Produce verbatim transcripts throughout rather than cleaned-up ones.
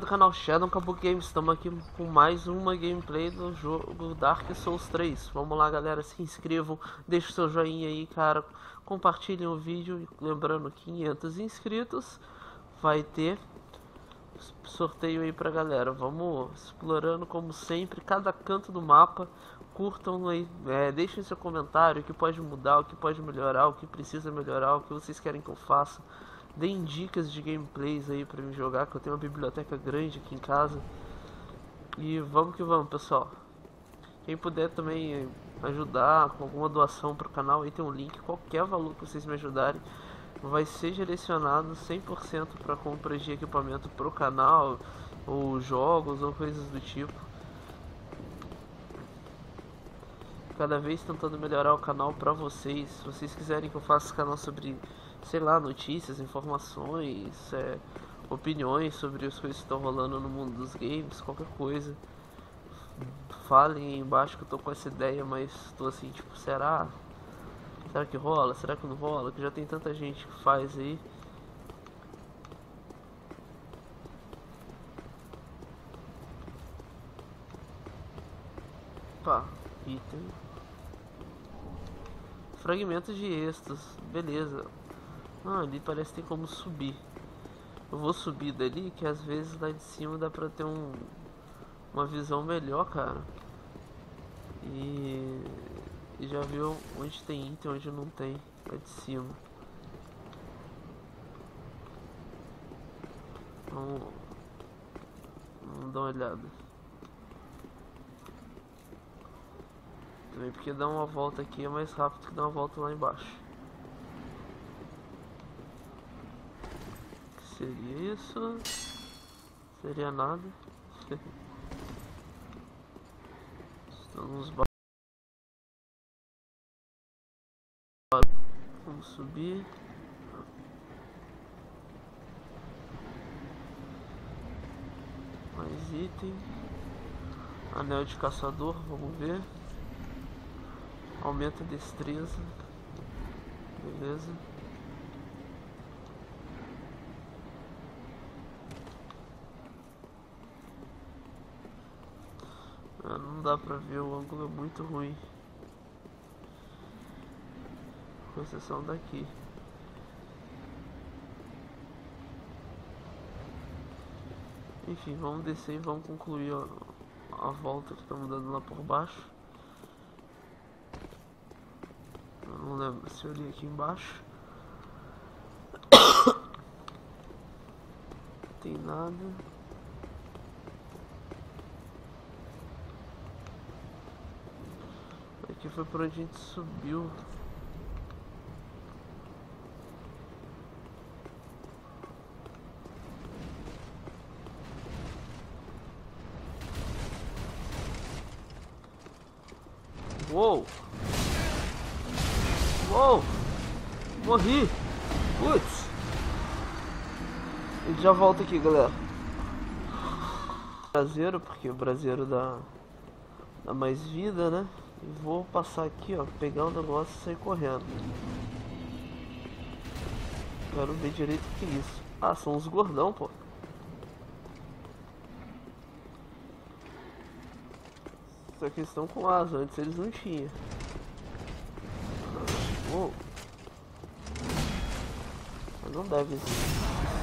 canal Shadow Kabuki Games, estamos aqui com mais uma gameplay do jogo Dark Souls três. Vamos lá, galera, se inscrevam, deixem seu joinha aí, cara, compartilhem o vídeo, lembrando, quinhentos inscritos, vai ter sorteio aí pra galera. Vamos explorando como sempre, cada canto do mapa, curtam aí, é, deixem seu comentário, o que pode mudar, o que pode melhorar, o que precisa melhorar, o que vocês querem que eu faça. Deem dicas de gameplays aí pra me jogar, que eu tenho uma biblioteca grande aqui em casa. E vamos que vamos, pessoal. Quem puder também ajudar com alguma doação pro canal, aí tem um link. Qualquer valor que vocês me ajudarem vai ser direcionado cem por cento para compras de equipamento pro canal, ou jogos, ou coisas do tipo. Cada vez tentando melhorar o canal pra vocês. Se vocês quiserem que eu faça esse canal sobre, sei lá, notícias, informações, é, opiniões sobre as coisas que estão rolando no mundo dos games, qualquer coisa, falem aí embaixo que eu tô com essa ideia, mas tô assim, tipo, será? Será que rola? Será que não rola? Que já tem tanta gente que faz aí. Pá, item. Fragmentos de êxtase, beleza. Ah, ali parece que tem como subir. Eu vou subir dali, que às vezes lá de cima dá pra ter um, uma visão melhor, cara. E, e já viu onde tem item, onde não tem, lá de cima. Vamos, vamos dar uma olhada. Também porque dar uma volta aqui é mais rápido que dar uma volta lá embaixo. Que seria isso? Seria nada. Estamos. Vamos subir. Mais item. Anel de caçador, vamos ver. Aumenta a destreza. Beleza. Ah, não dá pra ver, o ângulo é muito ruim. Com exceção daqui. Enfim, vamos descer e vamos concluir a, a volta que estamos dando lá por baixo. Eu não lembro se eu li aqui embaixo. Tem nada. Aqui foi por onde a gente subiu. Uou! Uou! Morri! Putz! A gente já volta aqui, galera. Braseiro, porque o braseiro dá, dá mais vida, né? E vou passar aqui, ó, pegar o negócio e sair correndo. Quero ver direito o que é isso. Ah, são os gordão, pô. Só que eles estão com asa, antes eles não tinham. Uou. Mas não deve ser.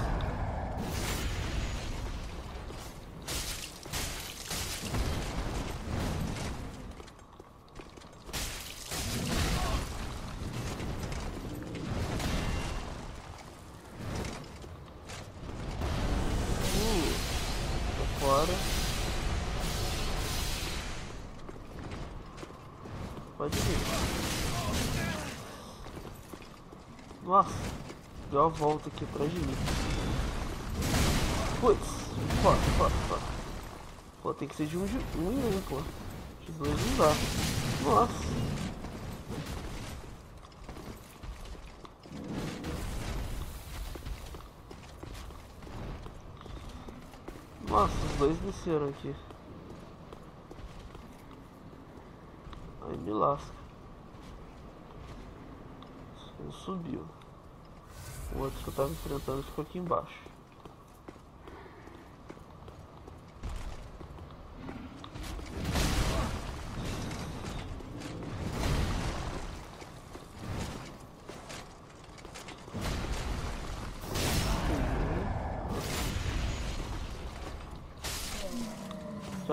Fora. Pode vir. Nossa, deu a volta aqui atrás de mim. Putz, fora, fora, fora. Pô, tem que ser de um, de um em um, pô. De dois não dá. Nossa. Nossa, os dois desceram aqui. Aí me lasca. Um subiu. O outro que eu tava enfrentando ficou aqui embaixo.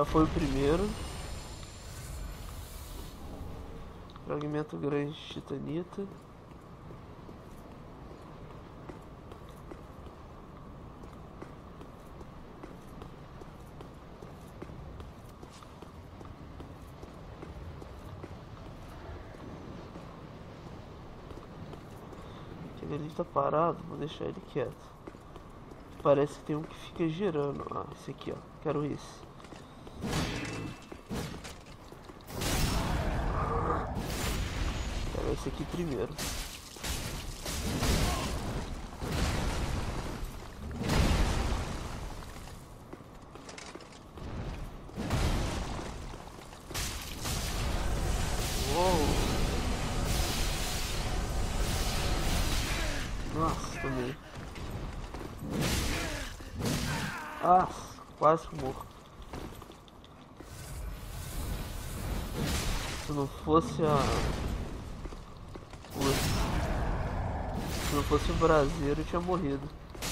Já foi o primeiro. Fragmento grande de titanita. Aquele ali tá parado, vou deixar ele quieto. Parece que tem um que fica girando. Ah, esse aqui, ó. Quero esse. Quero esse aqui primeiro. Uou! Nossa, tomei. Ah, quase morro. Se não fosse a... Se não fosse o braseiro, eu tinha morrido.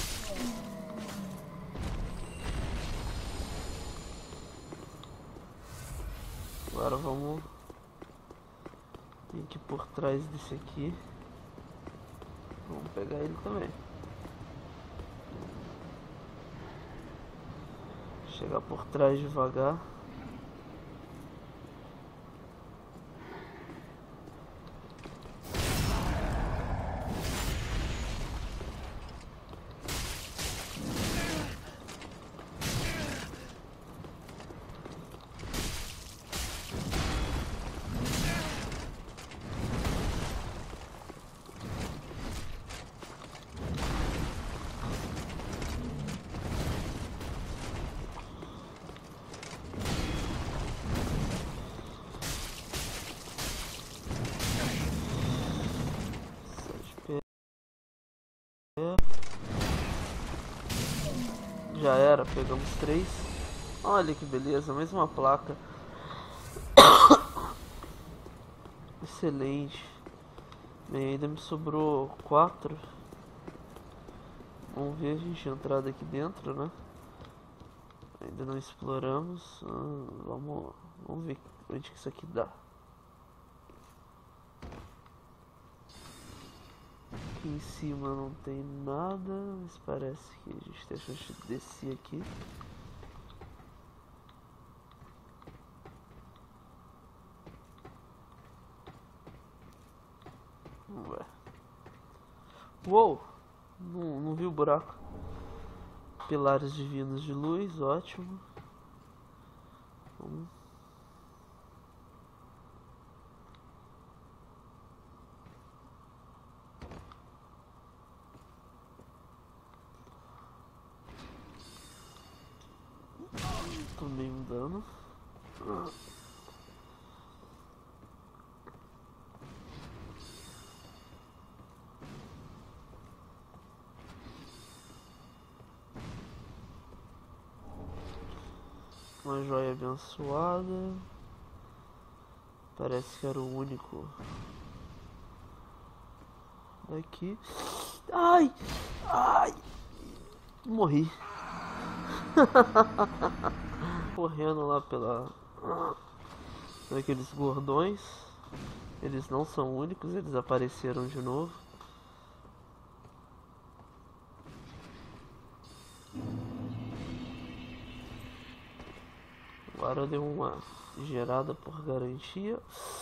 Agora vamos... Tem que ir por trás desse aqui. Vamos pegar ele também. Chegar por trás devagar. Já era, pegamos três. Olha que beleza, mais uma placa. Excelente. Bem, ainda me sobrou quatro. Vamos ver a gente entrar daqui dentro, né? Ainda não exploramos. Ah, vamos, vamos ver onde que isso aqui dá. Aqui em cima não tem nada, mas parece que a gente tem a chance de descer aqui. Ué. Uou! Não, não vi o buraco. Pilares divinos de luz, ótimo. Vamos. Tomei um dano. Uma joia abençoada. Parece que era o único daqui. Ai! Ai! Morri. Correndo lá pela... Aqueles gordões. Eles não são únicos, eles apareceram de novo. Agora deu uma gerada por garantia.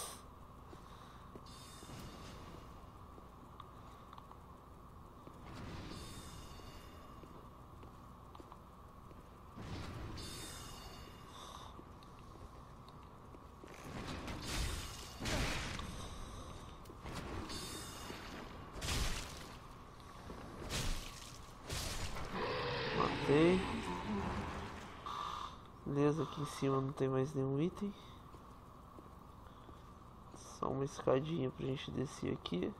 Matei. Beleza, aqui em cima não tem mais nenhum item. Só uma escadinha pra gente descer aqui.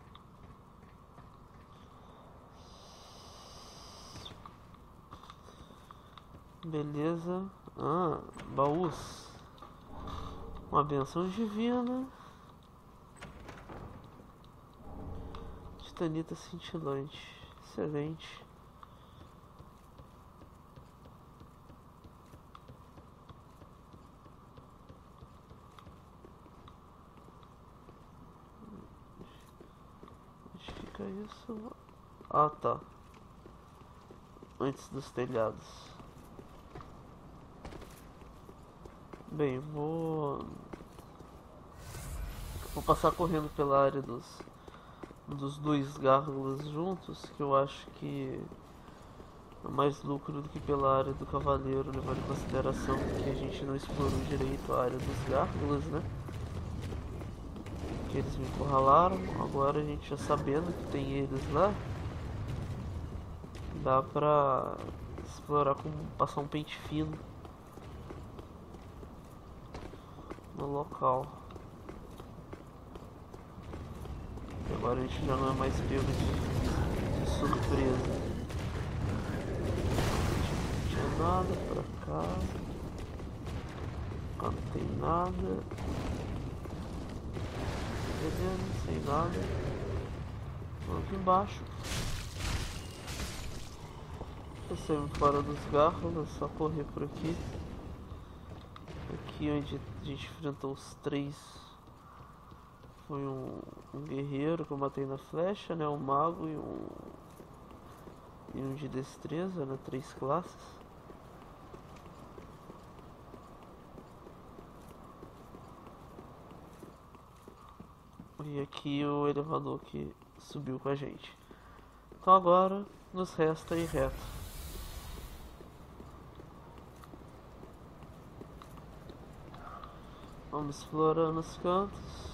Beleza. Ah, baús. Uma benção divina. Titanita cintilante. Excelente. que é isso? Ah, tá. Antes dos telhados. Bem, vou... Vou passar correndo pela área dos... Dos dois gárgulas juntos, que eu acho que... É mais lucro do que pela área do cavaleiro, levando em consideração que a gente não explorou direito a área dos gárgulas, né? Que eles me encurralaram. Agora a gente já sabendo que tem eles lá, dá pra explorar com passar um pente fino no local. E agora a gente já não é mais pego de, de surpresa. Não tinha nada pra cá. Cá não tem nada. Beleza, sem nada. Vamos aqui embaixo. Eu saímos fora dos garros, é só correr por aqui. Aqui onde a gente enfrentou os três foi um, um guerreiro que eu matei na flecha, né? Um mago e um e um de destreza, né? Três classes. E aqui o elevador que subiu com a gente. Então agora nos resta ir reto. Vamos explorando os cantos.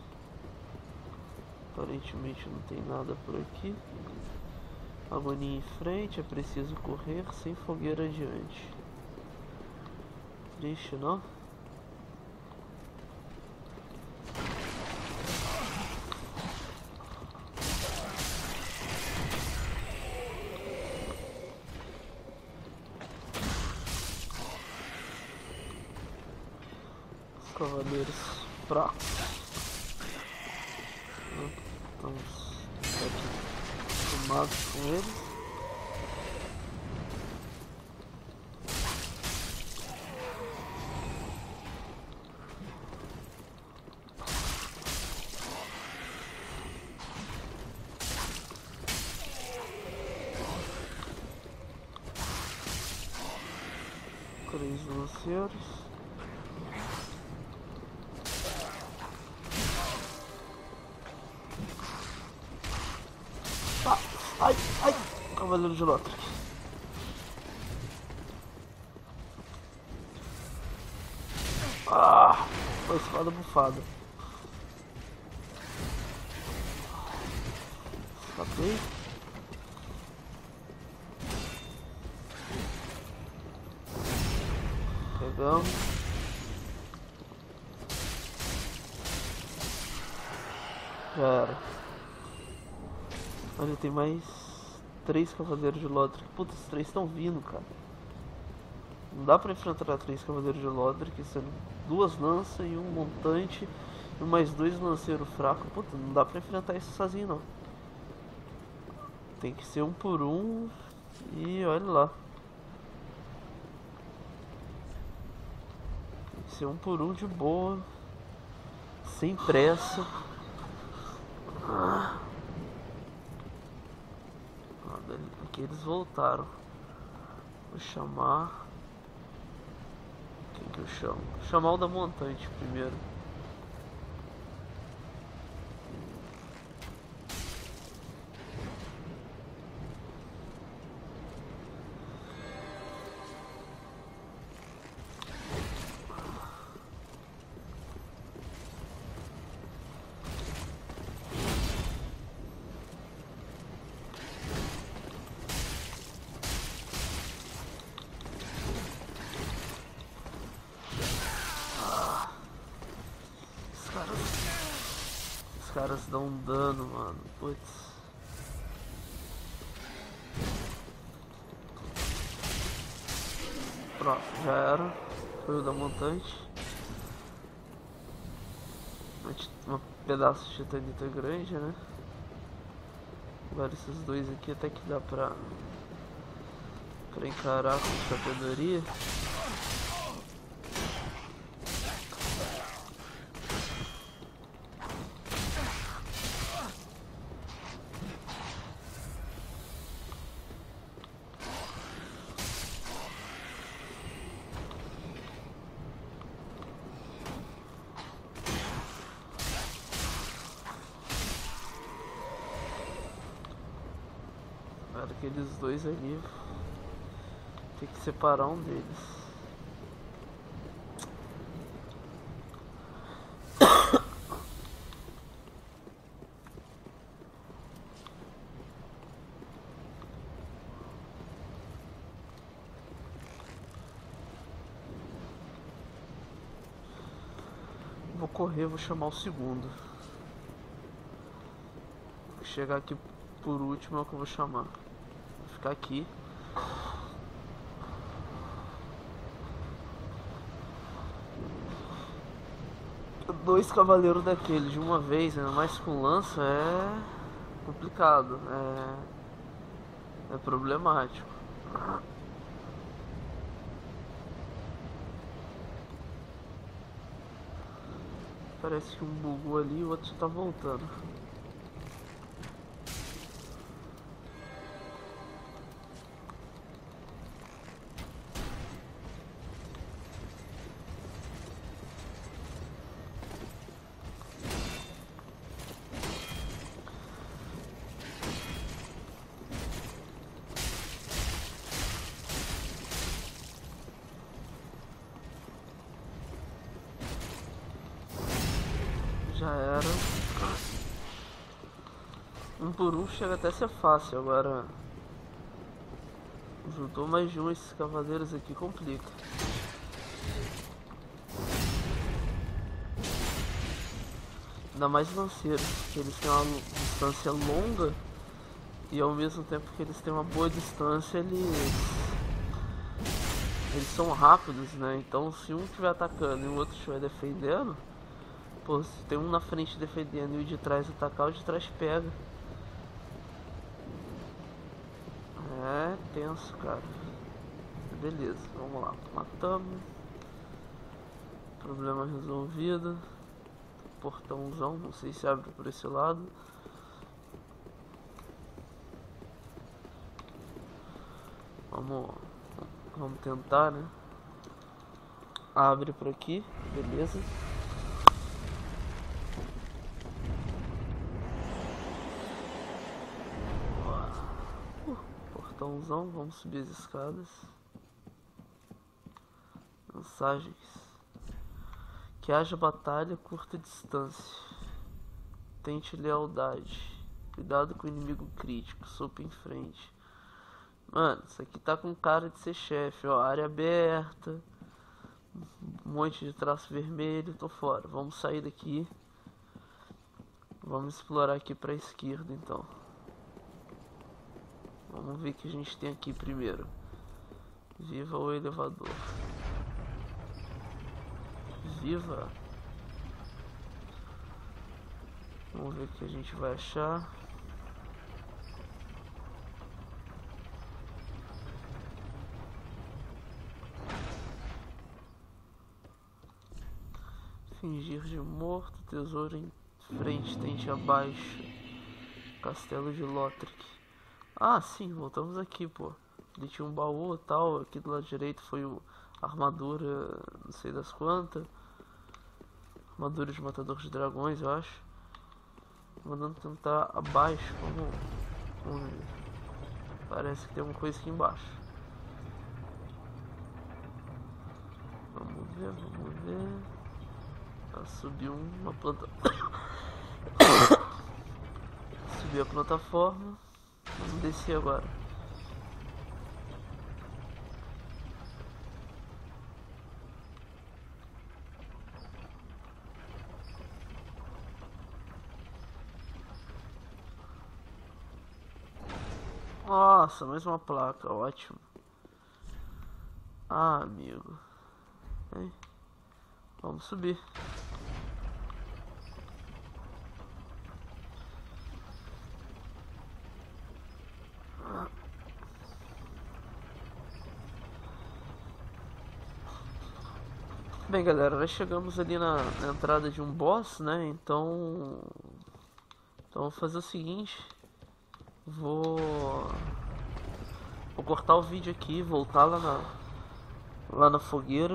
Aparentemente não tem nada por aqui. Agonia em frente, é preciso correr sem fogueira adiante. Triste, não? Os cavaleiros fracos. Estamos acostumados com eles. Três lanceiros. Ah, ai, ai, Cavaleiro de Lothric. Ah, foi espada bufada. Escapei. Pegamos. Já era. Olha, tem mais três cavaleiros de Lothric. Putz, os três estão vindo, cara. Não dá pra enfrentar três cavaleiros de Lothric, sendo duas lanças e um montante e mais dois lanceiros fracos. Putz, não dá pra enfrentar isso sozinho, não. Tem que ser um por um e olha lá. Tem que ser um por um de boa, sem pressa. Ah. Aqui eles voltaram. Vou chamar. Quem que eu chamo? Vou chamar o da montante primeiro. Os caras dão um dano, mano. Putz. Pronto, já era. Foi o da montante. Um pedaço de titanita grande, né? Agora esses dois aqui até que dá pra, pra encarar com sabedoria. aqueles dois ali. Tem que separar um deles. Vou correr, vou chamar o segundo. Chegar aqui por último é o que eu vou chamar. Vou ficar aqui. Dois cavaleiros daqueles de uma vez, ainda mais com lança, é complicado, é, é problemático. Parece que um bugou ali e o outro tá voltando. Já era. Um por um chega até a ser fácil, agora juntou mais de um, esses cavaleiros aqui complica. Ainda mais lanceiros, porque eles têm uma distância longa e ao mesmo tempo que eles têm uma boa distância, eles eles são rápidos, né? Então se um estiver atacando e o outro estiver defendendo, pô, se tem um na frente defendendo e o de trás atacar, o de trás pega. É tenso, cara. Beleza, vamos lá. Matamos. Problema resolvido. Portãozão, não sei se abre por esse lado. Vamos, vamos tentar, né? Abre por aqui, beleza. Uh, portãozão, vamos subir as escadas. Mensagens. Que haja batalha a curta distância. Tente lealdade. Cuidado com o inimigo crítico. Sopa em frente. Mano, isso aqui tá com cara de ser chefe, ó. Área aberta. Um monte de traço vermelho. Tô fora. Vamos sair daqui. Vamos explorar aqui pra esquerda, então. Vamos ver o que a gente tem aqui primeiro. Viva o elevador. Viva. Vamos ver o que a gente vai achar. Fingir de morto. Tesouro em frente, tente abaixo. Castelo de Lothric. Ah, sim, voltamos aqui, pô. Ele tinha um baú e tal. Aqui do lado direito foi o armadura, não sei das quantas. Armadura de matador de dragões, eu acho. Mandando tentar abaixo. Vamos, vamos ver. Parece que tem alguma coisa aqui embaixo. Vamos ver, vamos ver. Ah, subiu uma planta. Subiu a plataforma. Vamos descer agora. Nossa, mais uma placa, ótimo. Ah, amigo. Hein? Vamos subir. Bem, galera, nós chegamos ali na, na entrada de um boss, né? Então, então vou fazer o seguinte. Vou, vou cortar o vídeo aqui, voltar lá na, lá na fogueira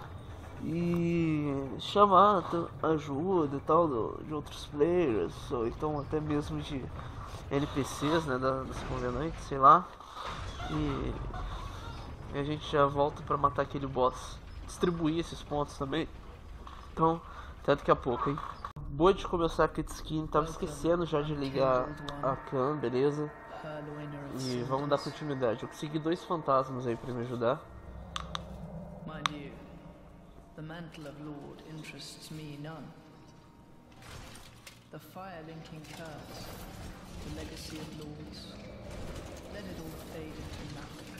e chamar ajuda e tal do, de outros players, ou então até mesmo de N P Cs, né, da, dos convenantes, sei lá. E, e a gente já volta pra matar aquele boss. Distribuir esses pontos também. Então, até daqui a pouco, hein. Boa de começar a cutscene, tava esquecendo já de ligar a cam, beleza? E vamos dar continuidade. Eu consegui dois fantasmas aí pra me ajudar. Mind you, the mantle of Lord interests me none. The fire-linking curse, the legacy of lords, let it all fade into nothing.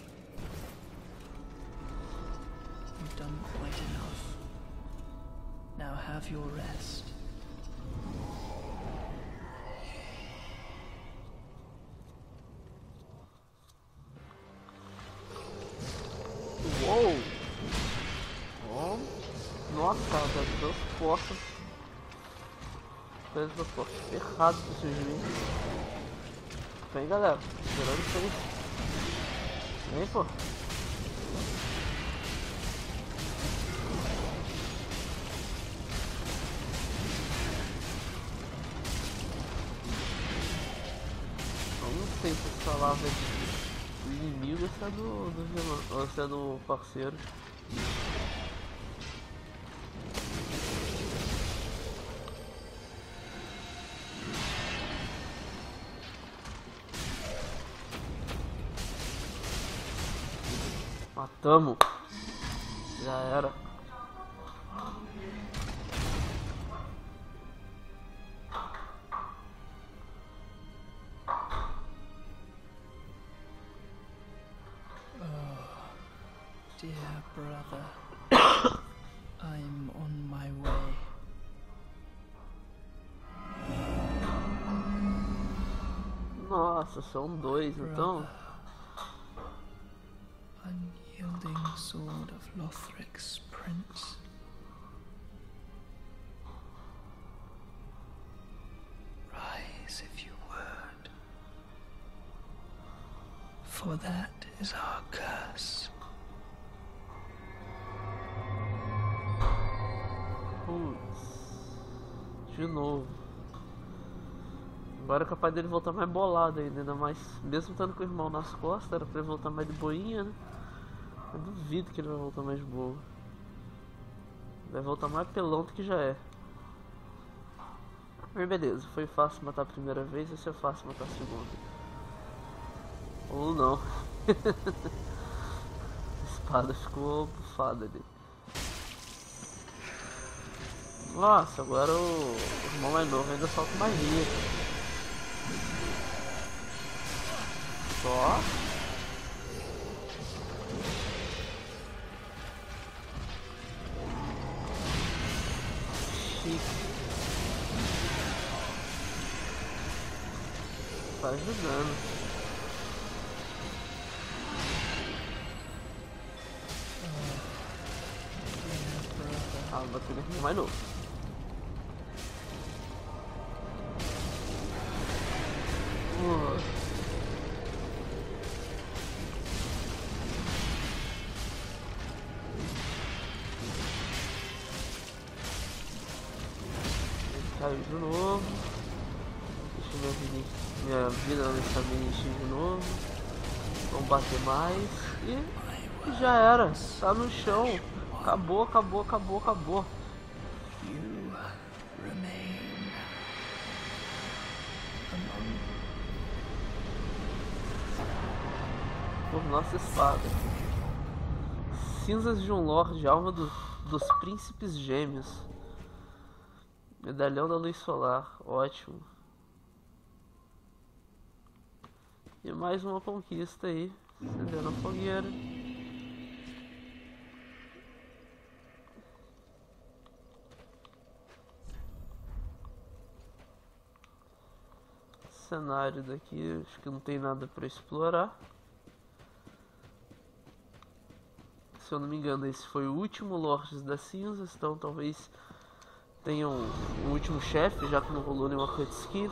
You've done quite enough. Now have your rest. Uou! Oh. Nossa, cara, tá transporta. Transporta ferrado com esse juiz. Vem, galera, esperando isso aí. Vem, pô. Não sei se essa lava é do inimigo ou se é do, do vilão, ou se é do parceiro. Matamos. Já era. Dear brother, I'm on my way. Nossa, são dois, então. Unyielding sword of Lothric's prince. Rise if you would, for that is our curse. Putz, de novo. Agora é capaz dele voltar mais bolado ainda, ainda mais. Mesmo estando com o irmão nas costas, era pra ele voltar mais de boinha, né? Eu duvido que ele vai voltar mais de boa. Vai voltar mais pelão do que já é. Mas beleza, foi fácil matar a primeira vez, vai ser fácil matar a segunda. Ou não. A espada ficou bufada ali. Nossa, agora o, o irmão mais novo ainda solta magia. Só. Chique. Tá ajudando. Ah, bateu no irmão mais novo. Uh. Caiu de novo. Deixa minha vida, minha vida honestamente de novo. Vamos bater mais. E já era. Tá no chão. Acabou, acabou, acabou, acabou. You remain among Por nossa espada. Cinzas de um Lorde, alma do, dos príncipes gêmeos. Medalhão da luz solar, ótimo. E mais uma conquista aí, acendendo a fogueira. Cenário daqui, acho que não tem nada para explorar. Se eu não me engano, esse foi o último Lordes das Cinzas, então talvez tenha um, um último chefe, já que não rolou nenhuma cutscene.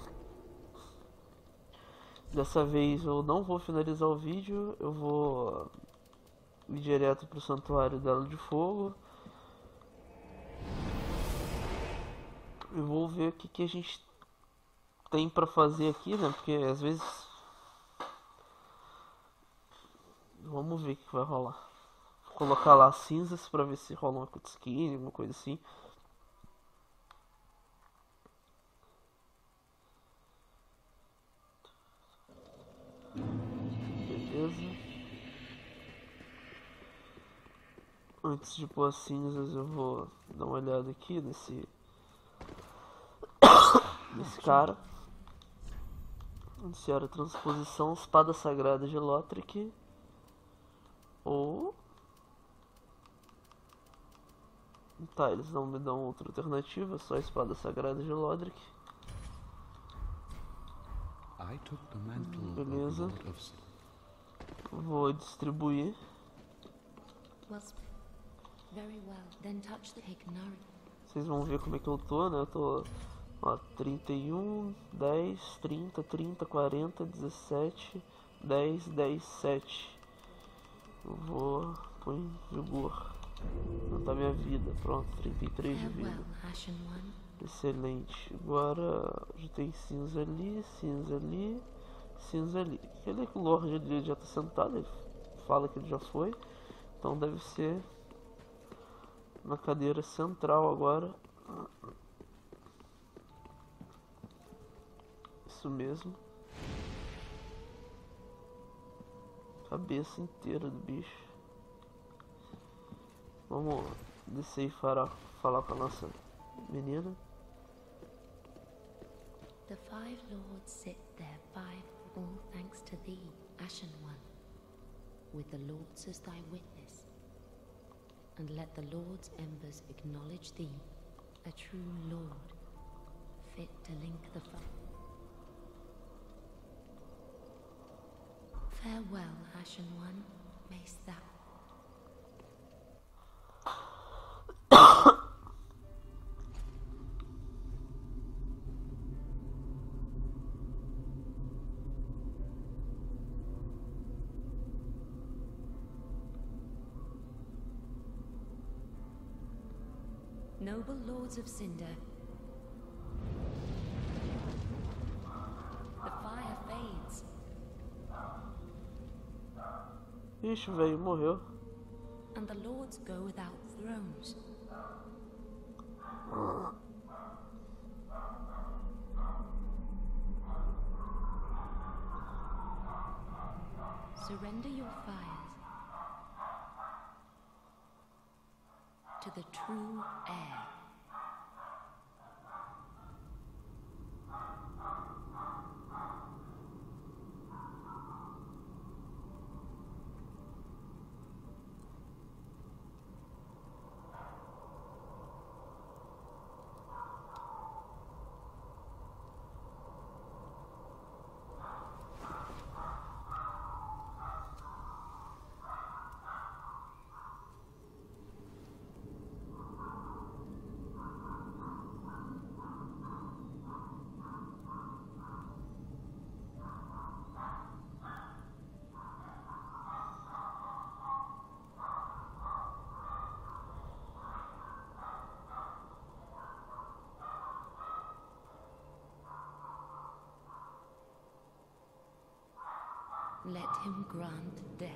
Dessa vez eu não vou finalizar o vídeo, eu vou ir direto pro Santuário dela de Fogo. Eu vou ver o que, que a gente tem pra fazer aqui, né? Porque às vezes... Vamos ver o que vai rolar. Vou colocar lá cinzas pra ver se rola uma cutscene, alguma coisa assim. Beleza. Antes de pôr as cinzas eu vou dar uma olhada aqui nesse... nesse cara. Iniciar a transposição, espada sagrada de Lothric. Ou... Tá, eles não me dão outra alternativa, só a espada sagrada de Lothric. Beleza. Vou distribuir. Vocês vão ver como é que eu tô, né? Eu tô... Ó, trinta e um, dez, trinta, trinta, quarenta, dezessete, dez, dez, sete. Eu vou pôr em vigor. Aumentar minha vida. Pronto, trinta e três de vida. Excelente. Agora já tem cinza ali, cinza ali, cinza ali. Aquele Lorde ali já tá sentado, ele fala que ele já foi. Então deve ser na cadeira central agora. Isso mesmo. Cabeça inteira do bicho. Vamos descer e falar, falar com a nossa menina. The five lords sit there, five, all thanks to thee, Ashen One, with the lords as thy witness. And let the lords' embers acknowledge thee, a true lord, fit to link the five. Farewell, Ashen One, mayst thou. Noble lords of Cinder, the fire fades. Ixi, velho, morreu. And the lords go without thrones. Surrender your fires to the true heir. Let him grant death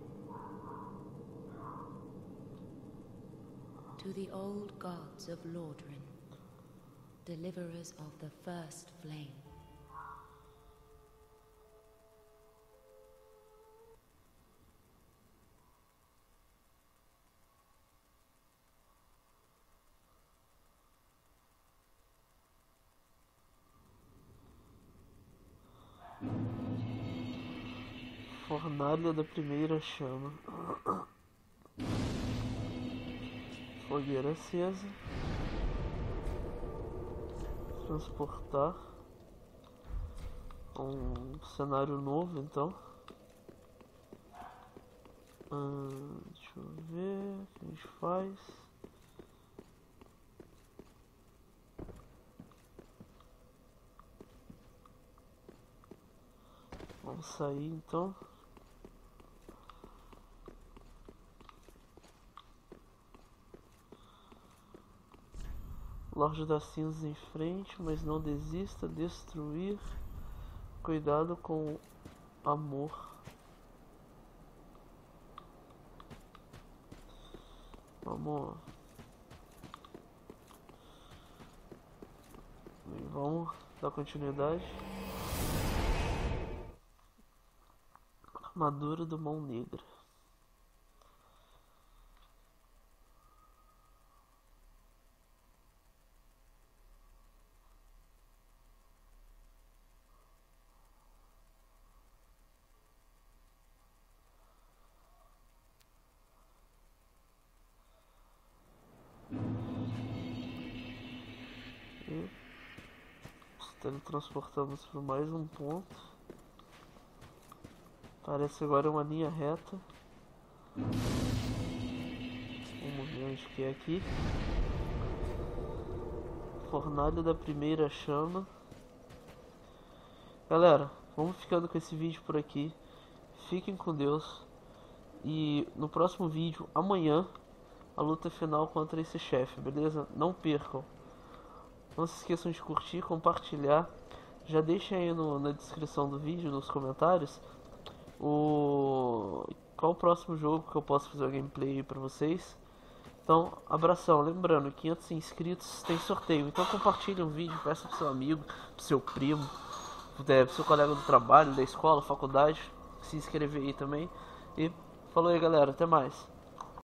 to the old gods of Lordran, deliverers of the first flame. Fornalha da primeira chama. Fogueira acesa. Transportar. Um cenário novo, então. Hum, deixa eu ver o que a gente faz. Vamos sair, então. Lorde das Cinzas em frente, mas não desista. Destruir. Cuidado com amor. Vamos. E vamos dar continuidade. Armadura do Mão Negra. E nos teletransportamos para mais um ponto. Parece agora uma linha reta. Vamos ver onde que é aqui. Fornalha da primeira chama. Galera, vamos ficando com esse vídeo por aqui. Fiquem com Deus. E no próximo vídeo, amanhã, a luta final contra esse chefe, beleza? Não percam. Não se esqueçam de curtir, compartilhar. Já deixem aí no, na descrição do vídeo, nos comentários, o qual o próximo jogo que eu posso fazer a gameplay pra vocês. Então, abração. Lembrando, quinhentos inscritos tem sorteio. Então compartilhe o vídeo, peça pro seu amigo, pro seu primo, pro seu colega do trabalho, da escola, faculdade. Se inscrever aí também. E falou aí, galera. Até mais.